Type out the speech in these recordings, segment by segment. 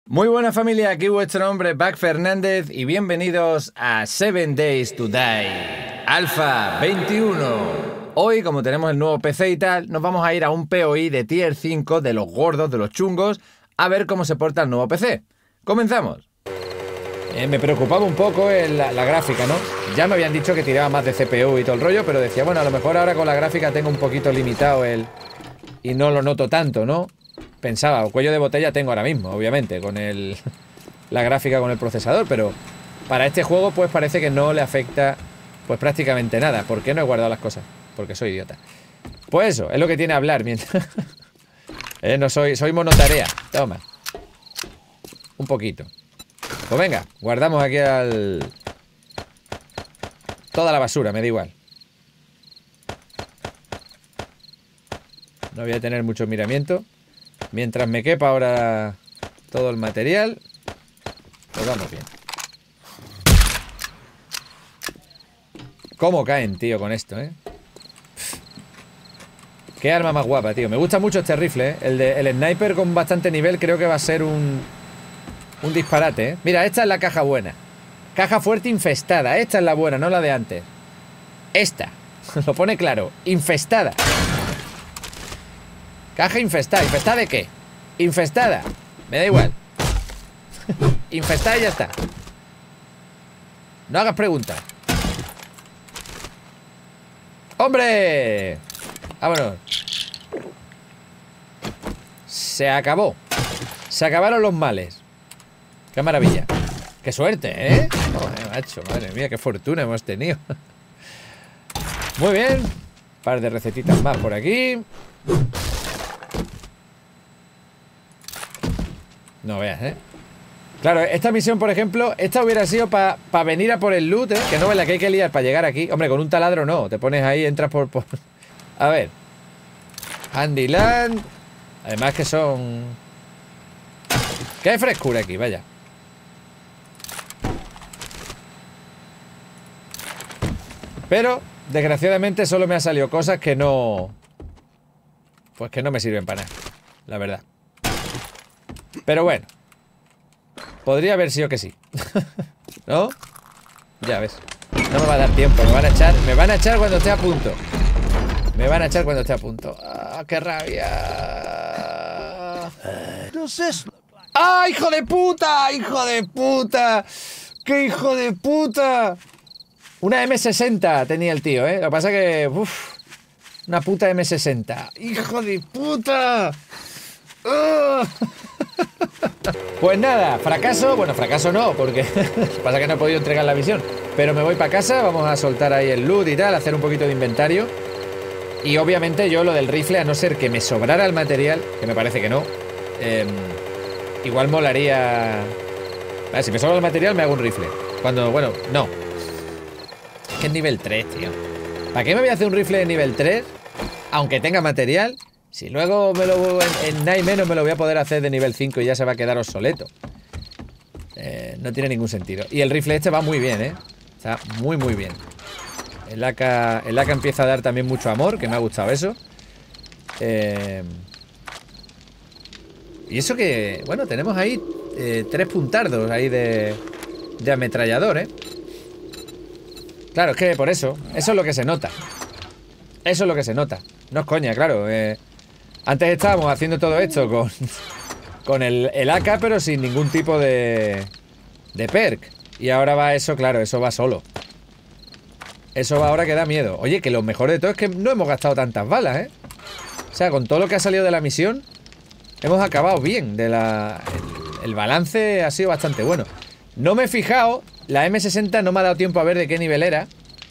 Muy buena familia, aquí vuestro hombre Back Fernández y bienvenidos a 7 Days to Die Alpha 21. Hoy, como tenemos el nuevo PC y tal, nos vamos a ir a un POI de Tier 5 de los gordos, de los chungos, a ver cómo se porta el nuevo PC. ¡Comenzamos! Me preocupaba un poco la gráfica, ¿no? Ya me habían dicho que tiraba más de CPU y todo el rollo, pero decía, bueno, a lo mejor ahora con la gráfica tengo un poquito limitado y no lo noto tanto, ¿no? Pensaba, cuello de botella tengo ahora mismo, obviamente, con la gráfica con el procesador, pero para este juego pues parece que no le afecta pues prácticamente nada. ¿Por qué no he guardado las cosas? Porque soy idiota. Pues eso, es lo que tiene hablar mientras... no soy monotarea. Toma. Un poquito. Pues venga, guardamos aquí toda la basura, me da igual. No voy a tener mucho miramiento. Mientras me quepa ahora todo el material, pues vamos bien. ¿Cómo caen, tío, con esto, Qué arma más guapa, tío. Me gusta mucho este rifle, El sniper con bastante nivel creo que va a ser un disparate, Mira, esta es la caja buena. Caja fuerte infestada. Esta es la buena, no la de antes. Esta. Lo pone claro. Infestada. Caja infestada. ¿Infestada de qué? Infestada. Me da igual. Infestada y ya está. No hagas preguntas. ¡Hombre! Vámonos. Se acabó. Se acabaron los males. Qué maravilla. Qué suerte, Joder, macho, madre mía, qué fortuna hemos tenido. Muy bien. Un par de recetitas más por aquí. No veas, Claro, esta misión, por ejemplo, esta hubiera sido para venir a por el loot, Que no es la que hay que liar para llegar aquí. Hombre, con un taladro no. Te pones ahí, entras por... A ver. Handyland. Además que son... Que hay frescura aquí, vaya. Pero, desgraciadamente, solo me han salido cosas que no... Pues que no me sirven para nada, la verdad. Pero bueno. Podría haber sido que sí. ¿No? Ya ves. No me va a dar tiempo, me van a echar cuando esté a punto. Me van a echar cuando esté a punto. ¡Ah, qué rabia! ¡Ah, hijo de puta! ¡Hijo de puta! ¡Qué hijo de puta! Una M60 tenía el tío, Lo que pasa que... Uf, una puta M60. ¡Hijo de puta! Pues nada, fracaso. Bueno, fracaso no, porque pasa que no he podido entregar la misión. Pero me voy para casa, vamos a soltar ahí el loot y tal, hacer un poquito de inventario. Y obviamente yo lo del rifle, a no ser que me sobrara el material, que me parece que no, igual molaría... Vale, si me sobra el material me hago un rifle. Cuando, bueno, no. Es que es nivel 3, tío. ¿Para qué me voy a hacer un rifle de nivel 3? Aunque tenga material... Si luego en nada y menos me lo voy a poder hacer de nivel 5 y ya se va a quedar obsoleto. No tiene ningún sentido. Y el rifle este va muy bien, Está muy muy bien. El AK empieza a dar también mucho amor, que me ha gustado eso. Y eso que, bueno, tenemos ahí 3 puntardos ahí de ametrallador, Claro, es que por eso es lo que se nota. Eso es lo que se nota. No es coña, claro. Antes estábamos haciendo todo esto con el AK, pero sin ningún tipo de perk. Y ahora va eso, claro, eso va solo. Eso va ahora que da miedo. Oye, que lo mejor de todo es que no hemos gastado tantas balas, O sea, con todo lo que ha salido de la misión, hemos acabado bien. El balance ha sido bastante bueno. No me he fijado, la M60 no me ha dado tiempo a ver de qué nivel era.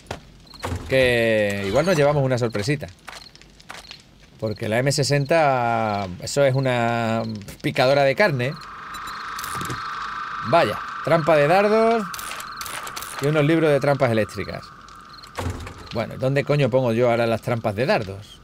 Que igual nos llevamos una sorpresita. Porque la M60, eso es una picadora de carne. Vaya, trampa de dardos y unos libros de trampas eléctricas. Bueno, ¿dónde coño pongo yo ahora las trampas de dardos?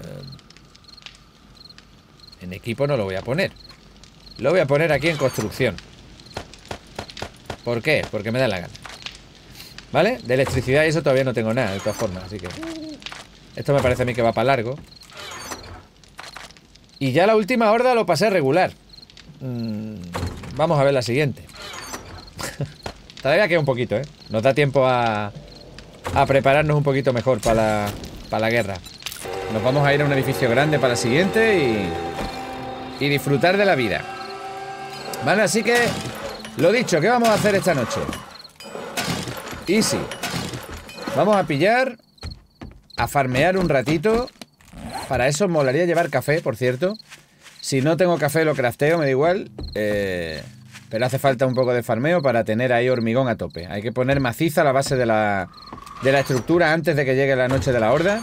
En equipo no lo voy a poner. Lo voy a poner aquí en construcción. ¿Por qué? Porque me da la gana. ¿Vale? De electricidad y eso todavía no tengo nada, de todas formas, así que... Esto me parece a mí que va para largo. Y ya la última horda lo pasé regular. vamos a ver la siguiente. Todavía queda un poquito, ¿eh? Nos da tiempo a prepararnos un poquito mejor para la guerra. Nos vamos a ir a un edificio grande para la siguiente y disfrutar de la vida. Vale, así que lo dicho, ¿qué vamos a hacer esta noche? Easy. Vamos a pillar, a farmear un ratito. Para eso molaría llevar café, por cierto. Si no tengo café lo crafteo, me da igual. Pero hace falta un poco de farmeo para tener ahí hormigón a tope. Hay que poner maciza la base de la estructura antes de que llegue la noche de la horda.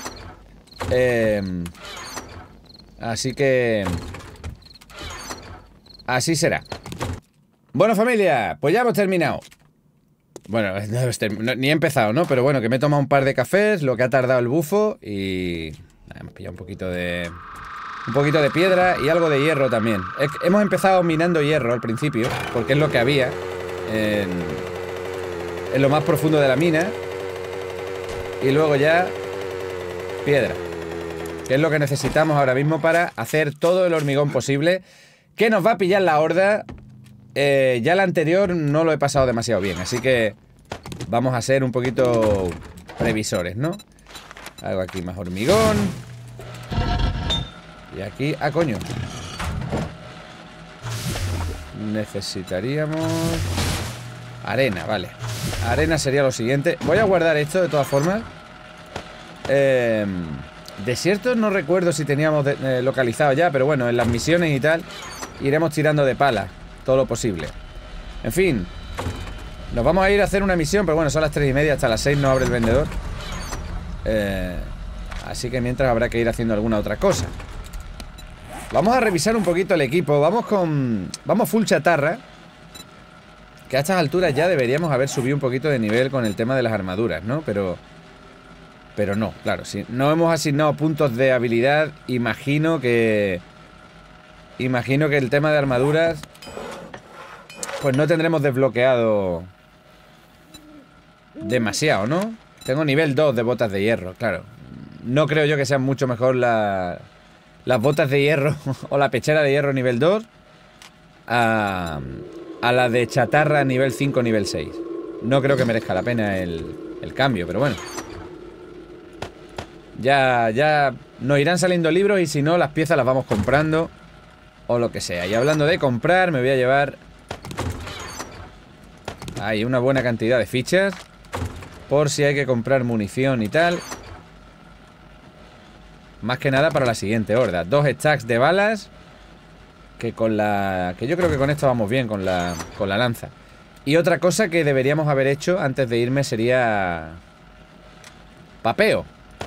Así que así será. Bueno, familia, pues ya hemos terminado. Bueno, ni he empezado, ¿no? Pero bueno, que me he tomado un par de cafés, lo que ha tardado el bufo y... hemos pillado un poquito de piedra y algo de hierro también. Hemos empezado minando hierro al principio, porque es lo que había en lo más profundo de la mina. Y luego ya piedra, que es lo que necesitamos ahora mismo para hacer todo el hormigón posible, que nos va a pillar la horda. Ya la anterior no lo he pasado demasiado bien, así que vamos a ser un poquito previsores, ¿no? Hago aquí más hormigón. Y aquí... ¡ah, coño! Necesitaríamos... arena, vale. Arena sería lo siguiente. Voy a guardar esto de todas formas. Desiertos no recuerdo si teníamos localizado ya, pero bueno, en las misiones y tal iremos tirando de pala todo lo posible. En fin, nos vamos a ir a hacer una misión, pero bueno, son las 3:30, hasta las 6 no abre el vendedor. Así que mientras habrá que ir haciendo alguna otra cosa. Vamos a revisar un poquito el equipo. Vamos full chatarra, que a estas alturas ya deberíamos haber subido un poquito de nivel con el tema de las armaduras, ¿no? Pero no, claro, si no hemos asignado puntos de habilidad, imagino que el tema de armaduras pues no tendremos desbloqueado demasiado, ¿no? Tengo nivel 2 de botas de hierro, claro. No creo yo que sean mucho mejor las botas de hierro o la pechera de hierro nivel 2 a la de chatarra nivel 5, nivel 6. No creo que merezca la pena el cambio, pero bueno. Ya nos irán saliendo libros y si no, las piezas las vamos comprando o lo que sea. Y hablando de comprar, me voy a llevar ahí una buena cantidad de fichas por si hay que comprar munición y tal. Más que nada para la siguiente horda. 2 stacks de balas que yo creo que con esto vamos bien, con la lanza. Y otra cosa que deberíamos haber hecho antes de irme sería papeo.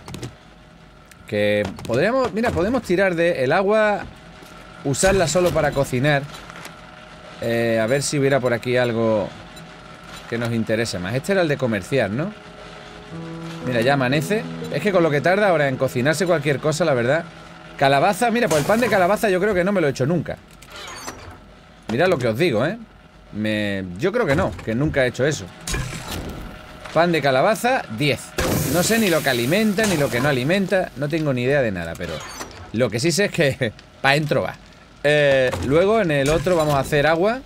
Que podemos tirar el agua, usarla solo para cocinar. A ver si hubiera por aquí algo que nos interese más. Este era el de comerciar, ¿no? Mira, ya amanece. Es que con lo que tarda ahora en cocinarse cualquier cosa, la verdad. Calabaza, mira, pues el pan de calabaza yo creo que no me lo he hecho nunca. Mirad lo que os digo, ¿eh? Yo creo que no, que nunca he hecho eso. Pan de calabaza, 10. No sé ni lo que alimenta, ni lo que no alimenta. No tengo ni idea de nada, pero lo que sí sé es que pa' dentro va. Luego en el otro vamos a hacer agua.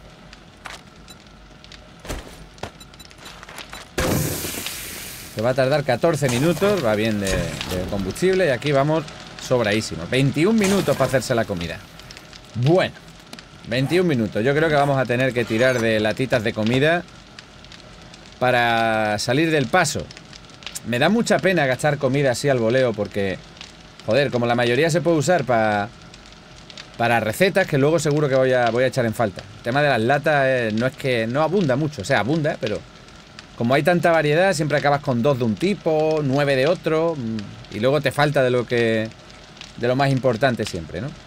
Que va a tardar 14 minutos. Va bien de combustible. Y aquí vamos sobradísimo. 21 minutos para hacerse la comida. Bueno, 21 minutos. Yo creo que vamos a tener que tirar de latitas de comida para salir del paso. Me da mucha pena gastar comida así al voleo porque, joder, como la mayoría se puede usar para recetas que luego seguro que voy a echar en falta. El tema de las latas no es que no abunda mucho. O sea, abunda, pero como hay tanta variedad, siempre acabas con 2 de un tipo, 9 de otro, y luego te falta de lo más importante siempre, ¿no?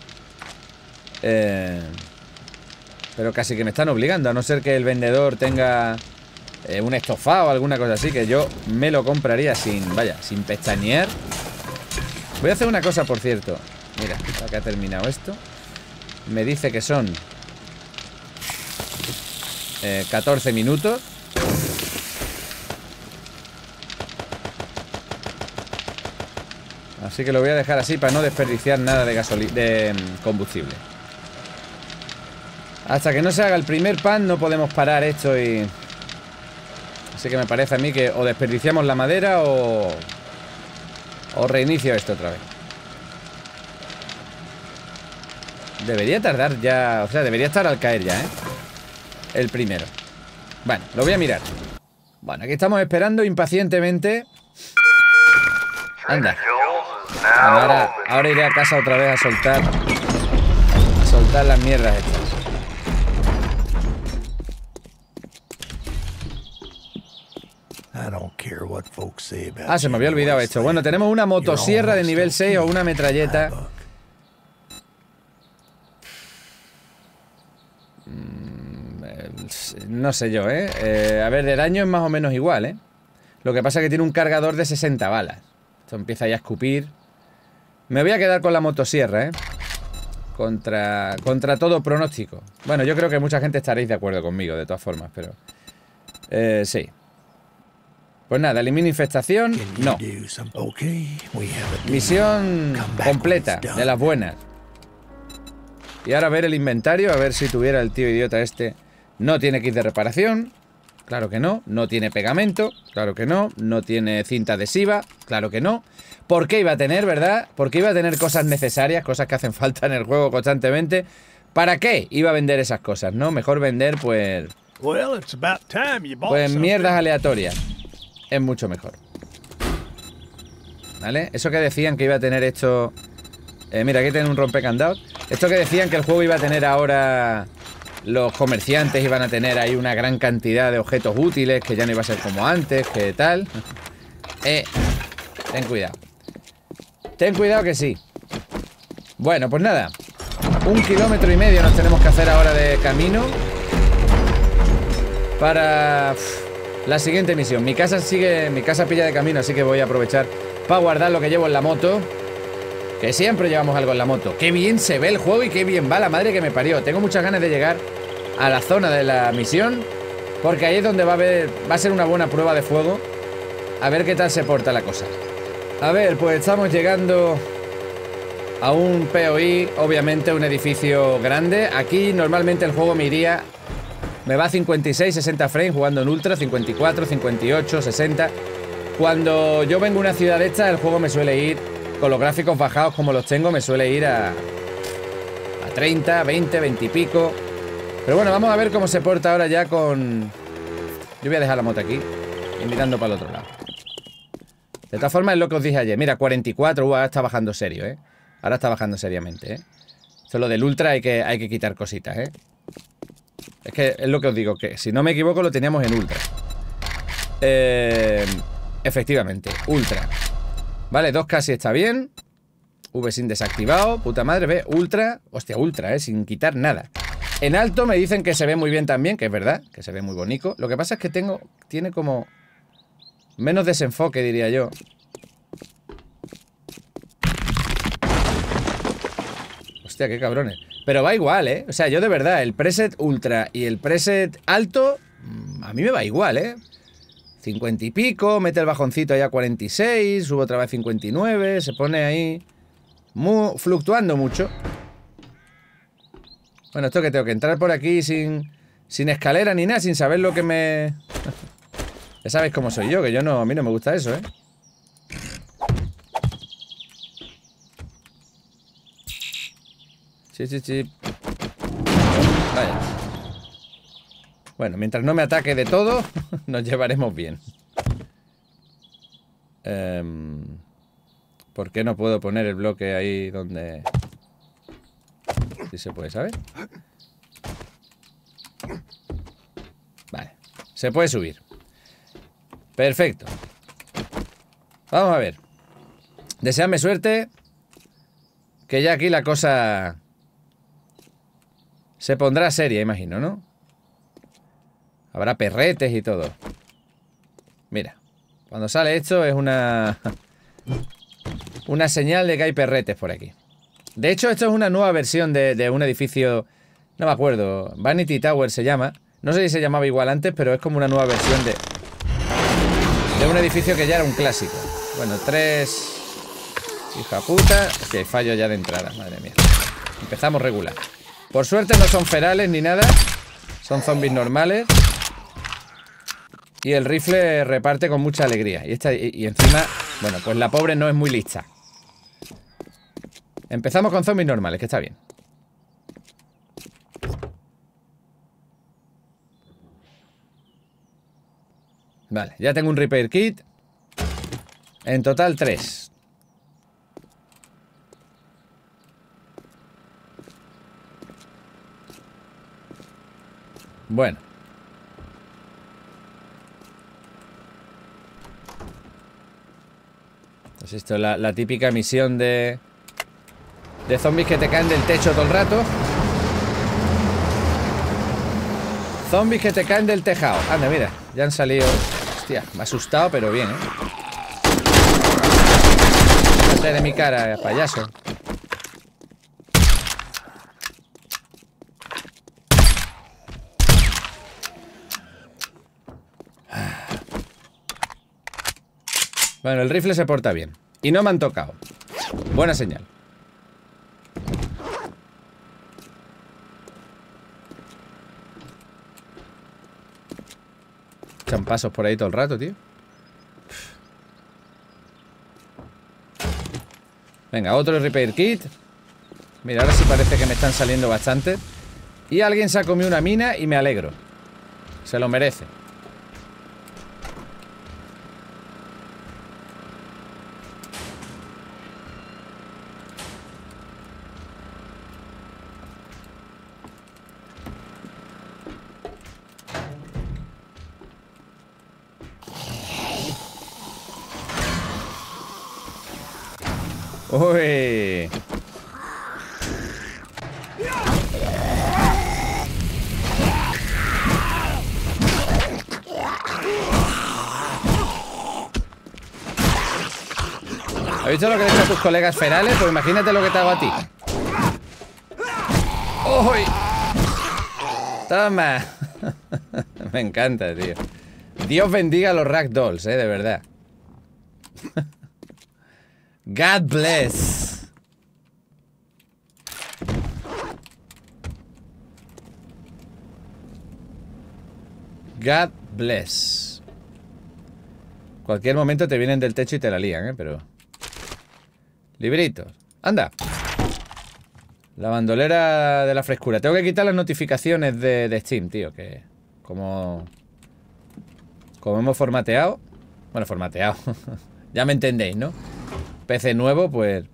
Pero casi que me están obligando, a no ser que el vendedor tenga un estofado o alguna cosa así, que yo me lo compraría sin pestañear. Voy a hacer una cosa, por cierto. Mira, acá ha terminado esto. Me dice que son 14 minutos. Así que lo voy a dejar así para no desperdiciar nada de combustible. Hasta que no se haga el primer pan no podemos parar esto y... Así que me parece a mí que o desperdiciamos la madera o reinicio esto otra vez. Debería tardar ya... O sea, debería estar al caer ya, ¿eh? El primero. Bueno, lo voy a mirar. Bueno, aquí estamos esperando impacientemente. Anda. Bueno, ahora iré a casa otra vez a soltar las mierdas estas. Ah, se me había olvidado esto. Bueno, tenemos una motosierra de nivel 6 o una metralleta. No sé yo, ¿eh? A ver, de daño es más o menos igual, ¿eh? Lo que pasa es que tiene un cargador de 60 balas. Esto empieza ya a escupir. Me voy a quedar con la motosierra, ¿eh? Contra todo pronóstico. Bueno, yo creo que mucha gente estaréis de acuerdo conmigo, de todas formas, pero... sí. Pues nada, elimina infestación. No. Misión completa, de las buenas. Y ahora ver el inventario, a ver si tuviera el tío idiota este. No tiene kit de reparación. Claro que no. No tiene pegamento. Claro que no. No tiene cinta adhesiva. Claro que no. ¿Por qué iba a tener, verdad? Porque iba a tener cosas necesarias, cosas que hacen falta en el juego constantemente. ¿Para qué iba a vender esas cosas, no? Mejor vender, pues mierdas aleatorias. Es mucho mejor. ¿Vale? Eso que decían que iba a tener esto... mira, aquí tienen un rompecandados. Esto que decían que el juego iba a tener ahora... Los comerciantes iban a tener ahí una gran cantidad de objetos útiles, que ya no iba a ser como antes, que tal. Ten cuidado. Ten cuidado que sí. Bueno, pues nada. 1,5 kilómetros nos tenemos que hacer ahora de camino para la siguiente misión. Mi casa pilla de camino, así que voy a aprovechar para guardar lo que llevo en la moto. Que siempre llevamos algo en la moto. Qué bien se ve el juego y qué bien va, la madre que me parió. Tengo muchas ganas de llegar a la zona de la misión, porque ahí es donde va a ser una buena prueba de fuego. A ver qué tal se porta la cosa. A ver, pues estamos llegando a un POI, obviamente un edificio grande. Aquí normalmente el juego me va a 56, 60 frames jugando en ultra, 54, 58, 60. Cuando yo vengo a una ciudad esta, el juego me suele ir, con los gráficos bajados como los tengo, me suele ir a 30, 20, 20 y pico. Pero bueno, vamos a ver cómo se porta ahora ya con... Yo voy a dejar la moto aquí y mirando para el otro lado. De todas formas es lo que os dije ayer. Mira, 44, ahora está bajando serio, ¿eh? Ahora está bajando seriamente, ¿eh? Esto es lo del ultra, hay que quitar cositas, ¿eh? Es que es lo que os digo, que si no me equivoco lo teníamos en ultra. Efectivamente, ultra. Vale, 2K sí está bien. V-Sync desactivado, puta madre, ve, ultra. Hostia, ultra, sin quitar nada. En alto me dicen que se ve muy bien también, que es verdad, que se ve muy bonito. Lo que pasa es que tiene como menos desenfoque, diría yo. Hostia, qué cabrones. Pero va igual, ¿eh? O sea, yo de verdad, el preset ultra y el preset alto, a mí me va igual, ¿eh? 50 y pico, mete el bajoncito allá a 46, sube otra vez 59, se pone ahí fluctuando mucho. Bueno, esto que tengo que entrar por aquí sin escalera ni nada, sin saber lo que me... Ya sabéis cómo soy yo, que a mí no me gusta eso, ¿eh? Sí. Vaya. Bueno, mientras no me ataque de todo, nos llevaremos bien. ¿Por qué no puedo poner el bloque ahí donde... Sí se puede, ¿sabes? Vale. Se puede subir. Perfecto. Vamos a ver. Deseadme suerte. Que ya aquí la cosa... se pondrá seria, imagino, ¿no? Habrá perretes y todo. Mira. Cuando sale esto es una señal de que hay perretes por aquí. De hecho, esto es una nueva versión de un edificio... No me acuerdo. Vanity Tower se llama. No sé si se llamaba igual antes, pero es como una nueva versión de un edificio que ya era un clásico. Bueno, 3... Hija puta. Hostia, hay fallo ya de entrada. Madre mía. Empezamos regular. Por suerte no son ferales ni nada. Son zombies normales. Y el rifle reparte con mucha alegría. Y encima, bueno, pues la pobre no es muy lista. Empezamos con zombies normales, que está bien. Vale, ya tengo un repair kit. En total 3. Bueno. Pues esto es la típica misión de zombies que te caen del techo todo el rato. Zombies que te caen del tejado. Anda, mira, ya han salido. Hostia, me ha asustado, pero bien, ¿eh? Quítate de mi cara, payaso. Bueno, el rifle se porta bien. Y no me han tocado. Buena señal. Echan pasos por ahí todo el rato, tío. Venga, otro repair kit. Mira, ahora sí parece que me están saliendo bastante. Y alguien se ha comido una mina y me alegro. Se lo merece. Uy. ¿Has visto lo que le he hecho a tus colegas ferales? Pues imagínate lo que te hago a ti. ¡Uy! Toma. Me encanta, tío. Dios bendiga a los ragdolls, de verdad. God bless. God bless. Cualquier momento te vienen del techo y te la lían, pero... Libritos. Anda. La bandolera de la frescura. Tengo que quitar las notificaciones de Steam, tío, que... Como hemos formateado... Bueno, formateado. Ya me entendéis, ¿no? PC nuevo, pues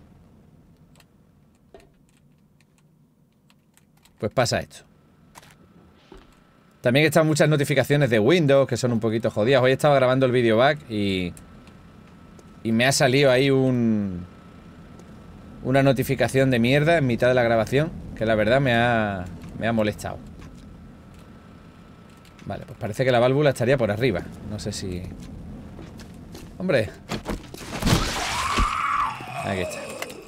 pasa esto. También están muchas notificaciones de Windows que son un poquito jodidas. Hoy estaba grabando el video back y me ha salido ahí una notificación de mierda en mitad de la grabación, que la verdad me ha molestado. Vale, pues parece que la válvula estaría por arriba. No sé si... ¡Hombre! Aquí está.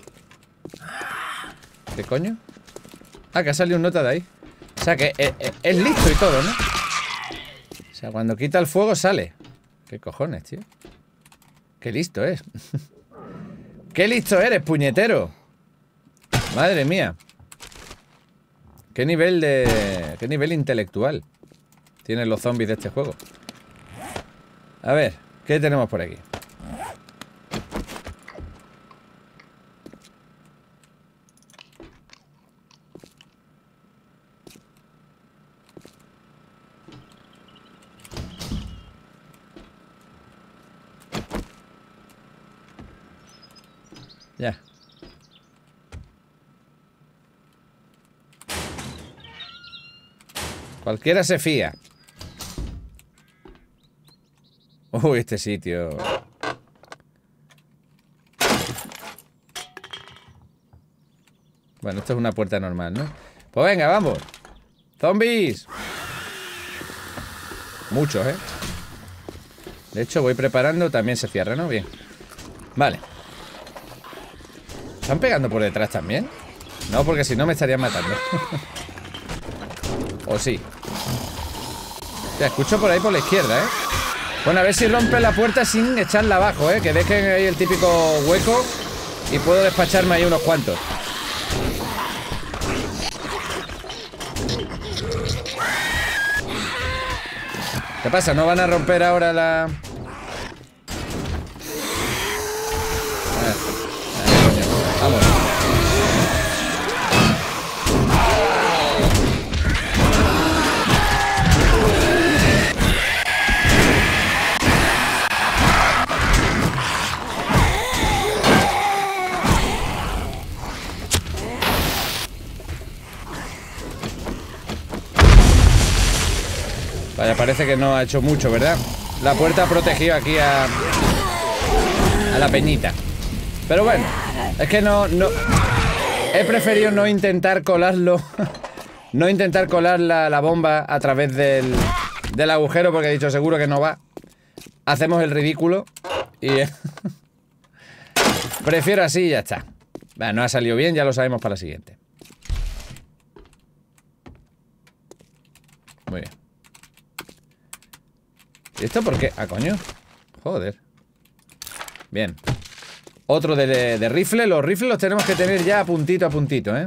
¿Qué coño? Ah, que ha salido un nota de ahí. O sea que es listo y todo, ¿no? O sea, cuando quita el fuego sale. ¿Qué cojones, tío? Qué listo es. ¡Qué listo eres, puñetero! Madre mía. Qué nivel intelectual tienen los zombies de este juego. A ver, ¿qué tenemos por aquí? Ya. Cualquiera se fía. Uy, este sitio. Bueno, esto es una puerta normal, ¿no? Pues venga, vamos. ¡Zombies! Muchos, ¿eh? De hecho, voy preparando. También se cierra, ¿no? Bien. Vale. ¿Están pegando por detrás también? No, porque si no me estarían matando. O sí. Te escucho por ahí por la izquierda, ¿eh? Bueno, a ver si rompen la puerta sin echarla abajo, ¿eh? Que dejen ahí el típico hueco y puedo despacharme ahí unos cuantos. ¿Qué pasa? ¿No van a romper ahora la...? Vamos. Vaya, parece que no ha hecho mucho, ¿verdad? La puerta ha protegido aquí a la peñita. Pero bueno, es que no... He preferido no intentar colarlo. No intentar colar la bomba a través del agujero, porque he dicho seguro que no va. Hacemos el ridículo y... Prefiero así y ya está. Bueno, no ha salido bien, ya lo sabemos para la siguiente. Muy bien. ¿Y esto por qué? Ah, coño. Joder. Bien. Otro de rifle. Los rifles los tenemos que tener ya a puntito, ¿eh?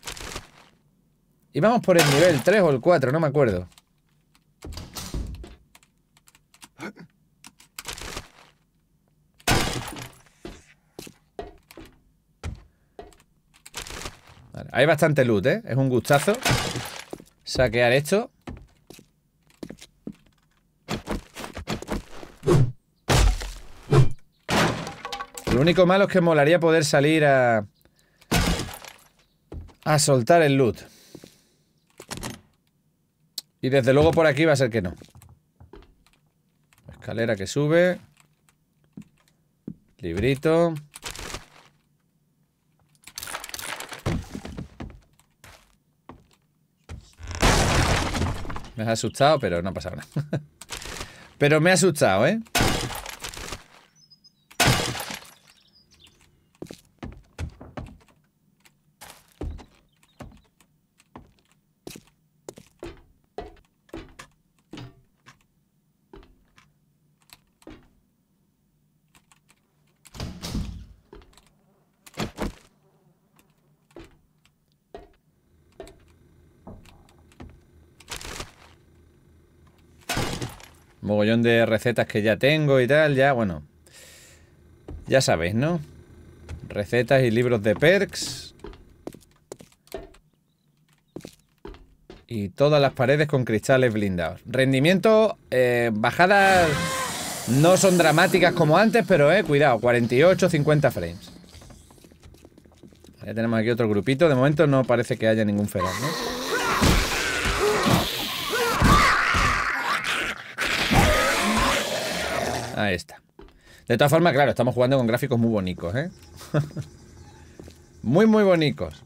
Y vamos por el nivel 3 o el 4, no me acuerdo. Vale, hay bastante loot, ¿eh? Es un gustazo saquear esto. Lo único malo es que molaría poder salir a soltar el loot. Y desde luego por aquí va a ser que no. Escalera que sube. Librito. Me has asustado, pero no ha pasado nada. Pero me ha asustado, ¿eh? Mogollón de recetas que ya tengo y tal, ya, bueno. Ya sabéis, ¿no? Recetas y libros de perks. Y todas las paredes con cristales blindados. Rendimiento, bajadas no son dramáticas como antes, pero cuidado, 48, 50 frames. Ya tenemos aquí otro grupito. De momento no parece que haya ningún feral, ¿no? Ahí está. De todas formas, claro, estamos jugando con gráficos muy bonitos, ¿eh? Muy, muy bonitos.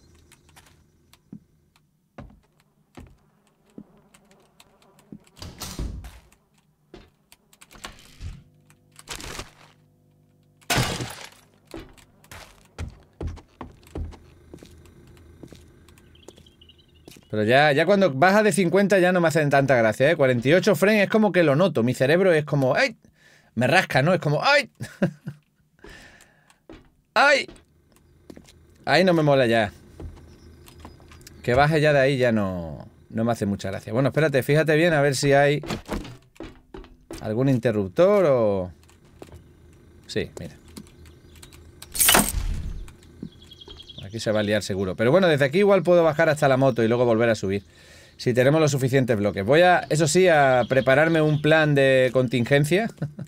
Pero ya cuando baja de 50 ya no me hacen tanta gracia, ¿eh? 48 frames es como que lo noto. Mi cerebro es como... ¡Ay! Me rasca, ¿no? Es como... ¡Ay! ¡Ay! Ahí no me mola ya. Que baje ya de ahí ya no me hace mucha gracia. Bueno, espérate, fíjate bien a ver si hay algún interruptor o... Sí, mira. Aquí se va a liar seguro. Pero bueno, desde aquí igual puedo bajar hasta la moto y luego volver a subir. Si tenemos los suficientes bloques. Voy a, eso sí, a prepararme un plan de contingencia.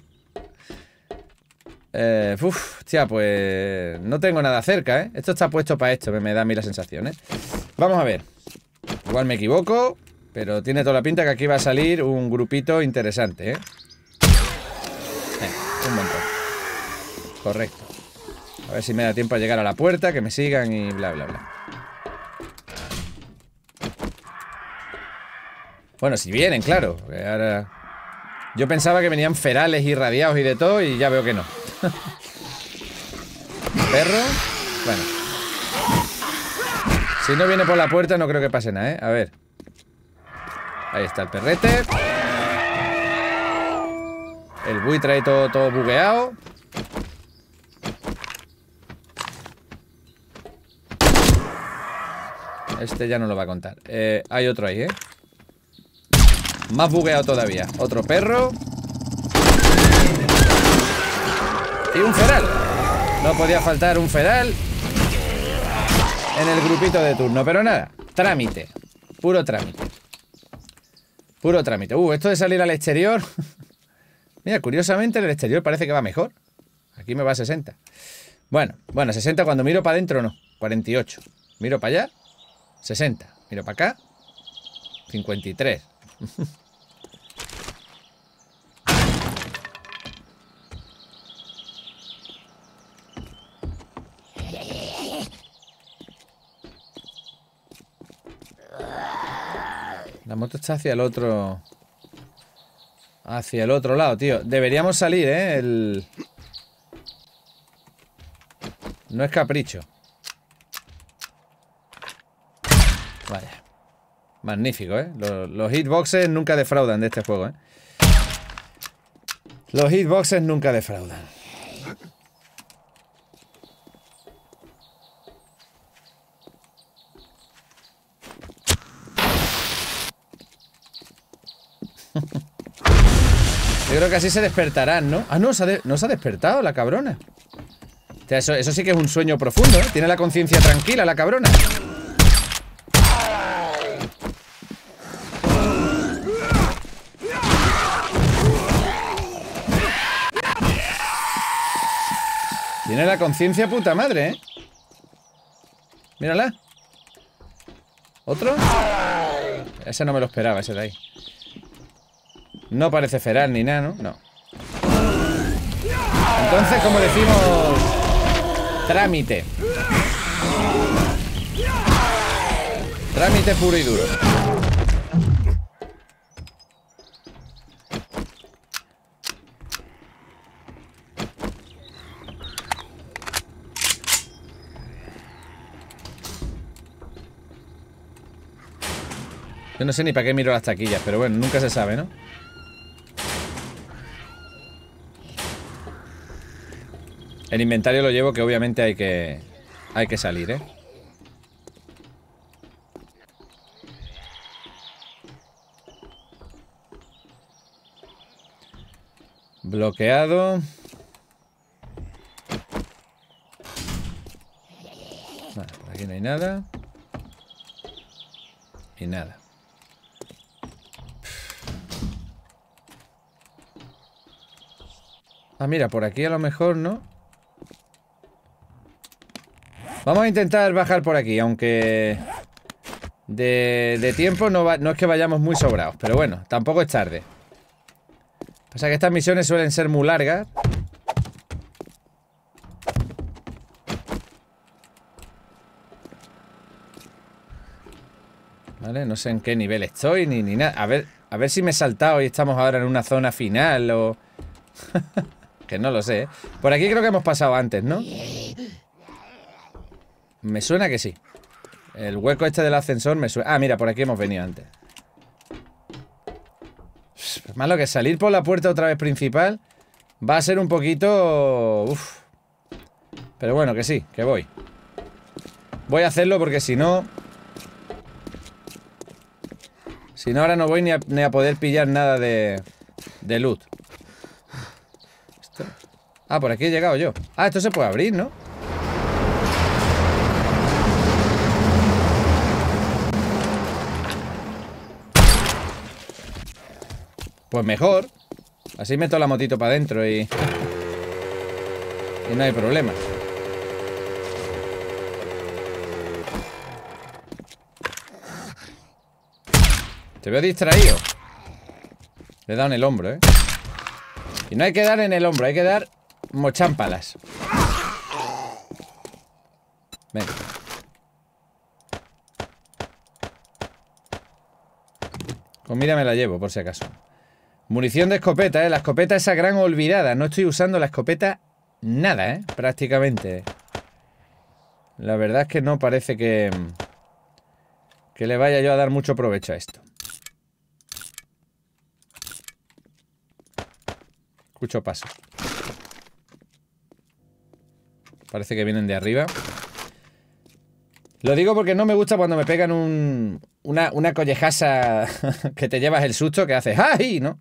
Hostia, pues no tengo nada cerca, ¿eh? Esto está puesto para esto, me da a mí la sensación, ¿eh? Vamos a ver. Igual me equivoco, pero tiene toda la pinta que aquí va a salir un grupito interesante, ¿eh? Un montón. Correcto. A ver si me da tiempo a llegar a la puerta, que me sigan y bla, bla, bla. Bueno, si vienen, claro. Ahora... Yo pensaba que venían ferales irradiados y de todo, y ya veo que no. Perro. Bueno. Si no viene por la puerta no creo que pase nada, ¿eh? A ver. Ahí está el perrete. El buitre ahí todo bugueado. Este ya no lo va a contar. Hay otro ahí, ¿eh? Más bugueado todavía. Otro perro. Y un feral. No podía faltar un feral en el grupito de turno. Pero nada, trámite. Puro trámite. Puro trámite. Esto de salir al exterior. Mira, curiosamente en el exterior parece que va mejor. Aquí me va a 60. Bueno, 60 cuando miro para adentro no. 48. Miro para allá. 60. Miro para acá. 53. La moto está hacia el otro... Hacia el otro lado, tío. Deberíamos salir, ¿eh? No es capricho. Vaya. Magnífico, ¿eh? Los hitboxes nunca defraudan de este juego, ¿eh? Los hitboxes nunca defraudan. Yo creo que así se despertarán, ¿no? Ah, no se ha despertado la cabrona. O sea, eso sí que es un sueño profundo, ¿eh? Tiene la conciencia tranquila la cabrona. Tiene la conciencia puta madre, ¿eh? Mírala. ¿Otro? Ese no me lo esperaba, ese de ahí. No parece feral ni nada, ¿no? No. Entonces, como decimos, trámite. Trámite puro y duro. Yo no sé ni para qué miro las taquillas, pero bueno, nunca se sabe, ¿no? El inventario lo llevo, que obviamente hay que salir, ¿eh? Bloqueado. Vale, por aquí no hay nada. Y nada. Ah, mira, por aquí a lo mejor, ¿no? Vamos a intentar bajar por aquí, aunque de tiempo no es que vayamos muy sobrados. Pero bueno, tampoco es tarde. Pasa que estas misiones suelen ser muy largas. Vale, no sé en qué nivel estoy ni nada. A ver si me he saltado y estamos ahora en una zona final o... Que no lo sé, ¿eh? Por aquí creo que hemos pasado antes, ¿no? Me suena que sí. El hueco este del ascensor me suena... Ah, mira, por aquí hemos venido antes. Pues más lo que salir por la puerta otra vez principal va a ser un poquito... Uf. Pero bueno, que sí, que voy. Voy a hacerlo porque si no... Si no, ahora no voy ni a poder pillar nada de loot. Ah, por aquí he llegado yo. Ah, esto se puede abrir, ¿no? Pues mejor. Así meto la motito para adentro y no hay problema. Te veo distraído. Le he dado en el hombro, ¿eh? Y no hay que dar en el hombro, hay que dar mochámpalas. Venga. Pues mira, me la llevo, por si acaso. Munición de escopeta, ¿eh? La escopeta esa gran olvidada. No estoy usando la escopeta nada, ¿eh? Prácticamente. La verdad es que no parece que le vaya yo a dar mucho provecho a esto. Escucho paso. Parece que vienen de arriba. Lo digo porque no me gusta cuando me pegan una collejasa que te llevas el susto que haces ¡ay! ¿No?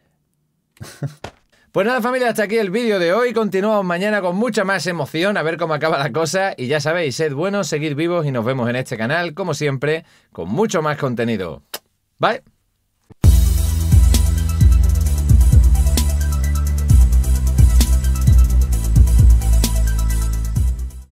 Pues nada, familia, hasta aquí el vídeo de hoy. Continuamos mañana con mucha más emoción, a ver cómo acaba la cosa. Y ya sabéis, sed buenos, seguid vivos y nos vemos en este canal, como siempre, con mucho más contenido. Bye.